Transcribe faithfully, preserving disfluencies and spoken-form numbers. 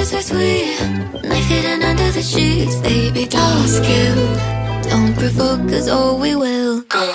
is so sweet. Knife hidden under the sheets. Baby, don't skill. Don't provoke, cause oh we will go.